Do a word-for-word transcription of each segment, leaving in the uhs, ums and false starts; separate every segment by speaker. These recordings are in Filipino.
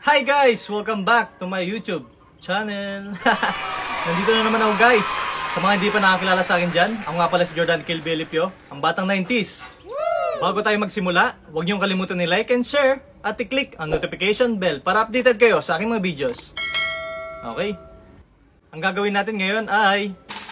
Speaker 1: Hi guys! Welcome back to my YouTube channel. Nandito na naman ako guys. Sa mga hindi pa nakakilala sa akin dyan, ako nga pala si Jordan Kilbelipio, ang batang nineties. Bago tayo magsimula, huwag niyong kalimutan ni like and share at i-click ang notification bell para updated kayo sa aking mga videos. Okay? Ang gagawin natin ngayon ay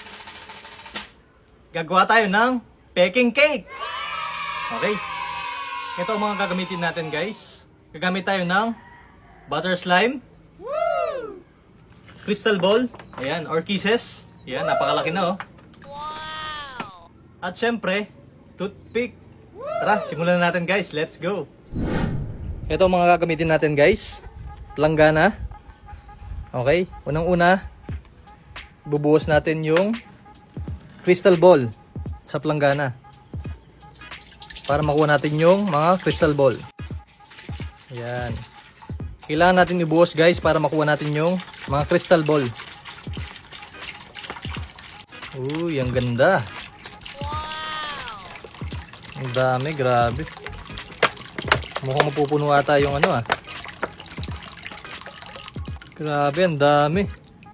Speaker 1: gagawa tayo ng peking cake. Okay? Ito ang mga gagamitin natin guys. Gagamit tayo ng butter slime, woo! Crystal ball, ayan, or kisses, ayan, napakalaki na oh. Wow! At syempre, toothpick. Tara, simulan na natin guys, let's go. Ito ang mga gagamitin natin guys. Planggana. Okay, unang-una, bubuhos natin yung crystal ball sa planggana para makuha natin yung mga crystal ball. Ayan. Kailangan natin ibuhos guys para makuha natin yung mga crystal ball. Uy, ang ganda. Wow! Ang dami, grabe. Mukhang mapupuno ata yung ano ah. Grabe, ang dami.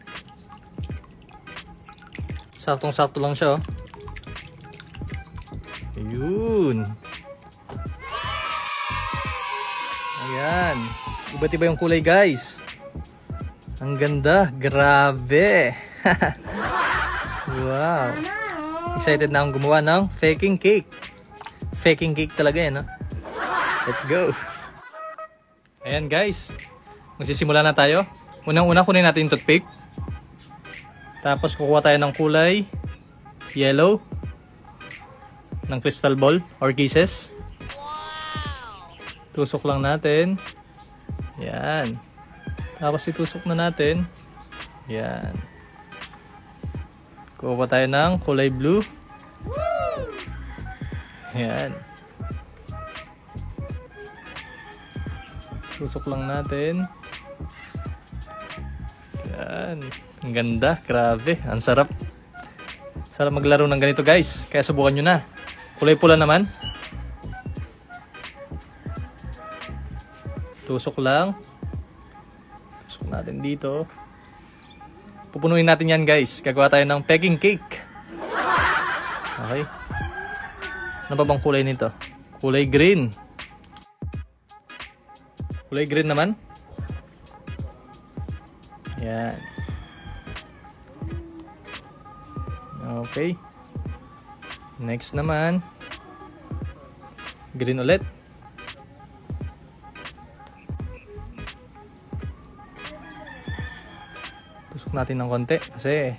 Speaker 1: Saktong-sakto lang siya oh. Ayun. Ayan. Iba't iba yung kulay guys. Ang ganda. Grabe. Wow. Excited na akong gumawa ng faking cake. Faking cake talaga yan. No? Let's go. Ayan guys. Magsisimula na tayo. Unang-una kunin natin yung toothpick. Tapos kukuha tayo ng kulay yellow ng crystal ball or kisses. Tusok lang natin. Yan. Tapos itusok na natin. Yan. Kuha tayo ng kulay blue. Yan. Tusok lang natin. Yan. Ang ganda. Grabe. Ang sarap. Sarap maglaro ng ganito guys. Kaya subukan nyo na. Kulay pula naman. Tusok lang. Tusok natin dito. Pupunuin natin yan guys. Gagawa tayo ng peking cake. Okay. Ano ba bang kulay nito? Kulay green. Kulay green naman. Yan. Okay. Next naman. Green ulit. Tusok natin ng konti kasi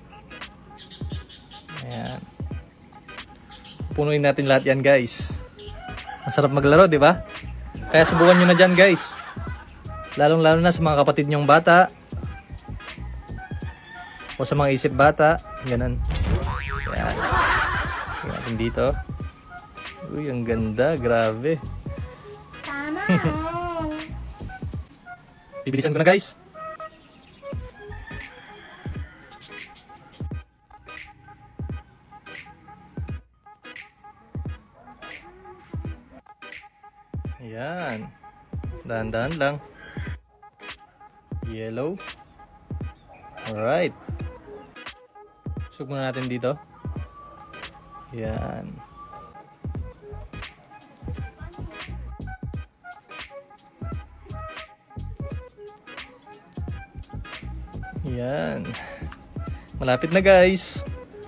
Speaker 1: ayan. Punuin natin lahat yan guys. Ang sarap maglaro, di ba? Kaya subukan nyo na dyan guys. Lalong lalo na sa mga kapatid nyong bata o sa mga isip bata. Ganun. Ayan. Tingnan natin dito. Uy, ang ganda. Grabe. Bibilisan ko na guys. Ayan. Dahan-dahan lang. Yellow. Alright. Tusok muna natin dito. Ayan. Ayan. Malapit na guys.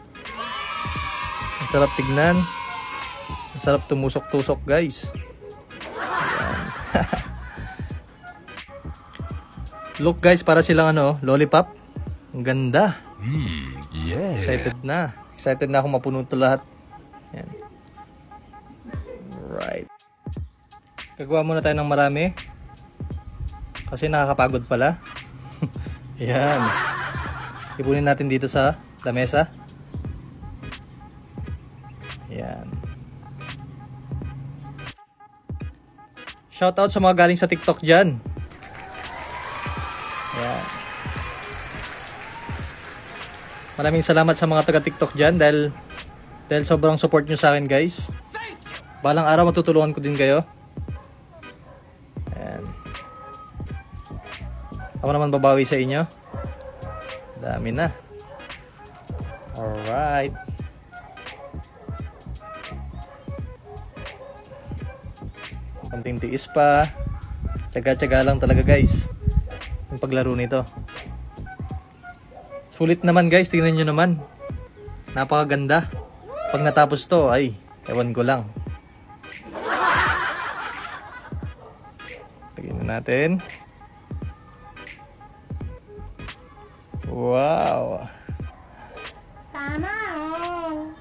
Speaker 1: Ang sarap tignan. Ang sarap tumusok-tusok guys. Look guys, para silang ano, lollipop. Ang ganda. Mm, yeah. Excited na. Excited na ako mapuno ito lahat. Yan. Right. Gagawa muna tayo ng marami. Kasi nakakapagod pala. Yan. Ipunin natin dito sa lamesa. Yan. Shoutout sa mga galing sa TikTok dyan. Yan. Maraming salamat sa mga taga TikTok dyan dahil, dahil sobrang support nyo sa akin guys. Balang araw matutulungan ko din kayo. Ayan. Ako naman babawi sa inyo. Dami na. Alright. Konting tiis pa. Tsaga-tsaga lang talaga guys yung paglaro nito. Sulit naman guys, tingnan nyo naman. Napakaganda. Pag natapos to, ay, ewan ko lang. Lagyan na natin. Wow.
Speaker 2: Sana all.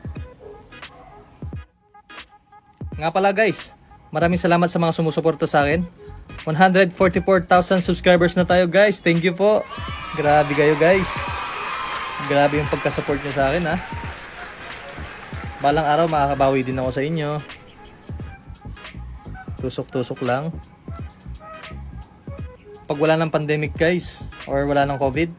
Speaker 1: Nga pala guys, maraming salamat sa mga sumusuporta sa akin. one hundred forty-four thousand subscribers na tayo guys. Thank you po. Grabe kayo guys. Grabe yung pagka-support nyo sa akin ha. Balang araw makakabawi din ako sa inyo. Tusok-tusok lang. Pag wala ng pandemic guys, or wala ng COVID,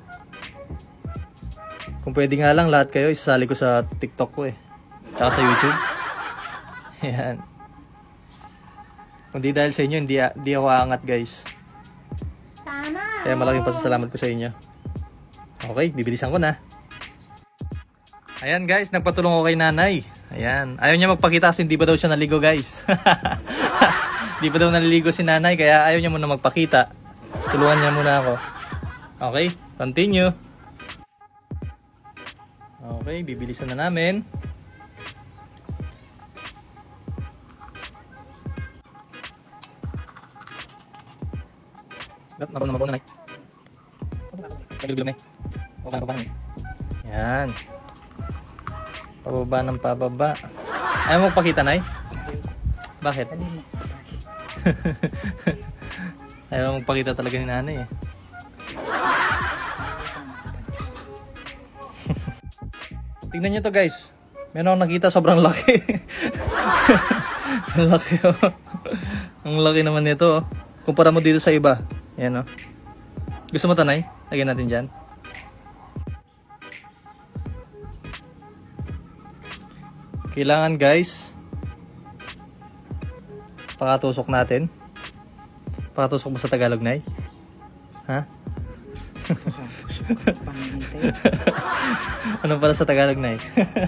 Speaker 1: kung pwede nga lang lahat kayo isasali ko sa TikTok ko eh. Tsaka sa YouTube. Yan. Kung di dahil sa inyo, hindi, hindi ako aangat guys.
Speaker 2: Sana.
Speaker 1: Kaya malaking pasasalamat ko sa inyo. Okay, bibilisan ko na. Ayan guys, nagpatulong ako kay nanay. Ayan, ayaw niya magpakita kasi hindi pa daw siya naligo guys. Hindi pa daw naliligo si nanay, kaya ayaw niya muna magpakita. Tulungan niya muna ako. Okay, continue. Okay, bibilisan na namin. Gap, nabang nabang nanay. Nagilgilom na eh. Okay, nabang nanay. Yan. Pababa ng pababa. Ayaw mo magpakita, Nay? Bakit? Ayaw mo magpakita talaga ni nanay eh. Tignan nyo to guys. Meron akong nakita sobrang laki. Ang laki oh. Ang laki naman nito oh. Kumpara mo dito sa iba. Yan oh. Gusto mo to, Nay? Lagyan natin dyan. Kailangan guys, pakatusok natin. Pakatusok mo sa Tagalog, Nay? Ha? Ano pala sa Tagalog, Nay?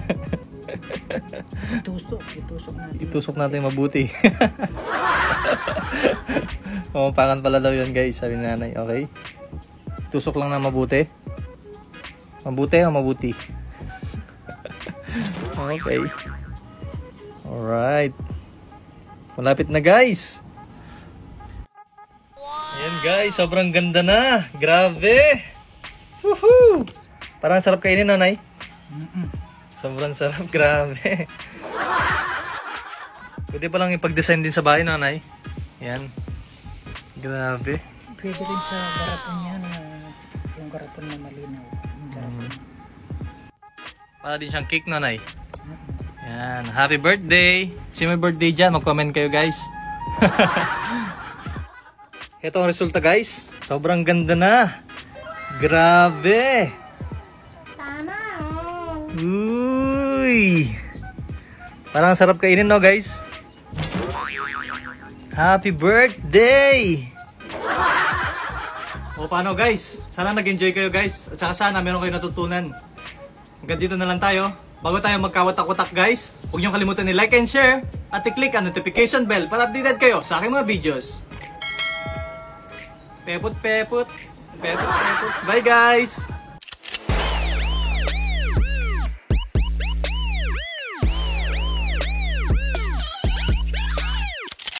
Speaker 2: Itusok, itusok natin.
Speaker 1: Itusok natin mabuti. Pumapangan pala daw yun guys, sabi ni nanay. Okay? Tusok lang na mabuti. Mabuti o mabuti? Okay. Alright. Malapit na guys. Ayan guys, sobrang ganda na. Grabe. Woohoo! Parang sarap kainin, nanay.
Speaker 2: Mm-mm.
Speaker 1: Sobrang sarap, grabe. Pwede pa lang ipag-design din sa bahay, nanay. Ayan. Grabe.
Speaker 2: Pwede rin sa garapon yan, uh, yung garapon na malinaw. Yung garapon.
Speaker 1: Mm. Para din siyang cake, nanay. Ayan. Happy birthday! Sino may birthday dyan? Mag-comment kayo, guys. Ito ang resulta, guys. Sobrang ganda na. Grabe!
Speaker 2: Sana all.
Speaker 1: Uy! Parang sarap kainin, no, guys? Happy birthday! O paano, guys? Sana nag-enjoy kayo, guys. At saka sana meron kayo natutunan. Hanggang dito na lang tayo. Bago tayo magkawatak-watak, guys, huwag niyong kalimutan ni like and share at i-click ang notification bell para updated kayo sa aking mga videos. Peput, peput. Peput, peput. Bye, guys!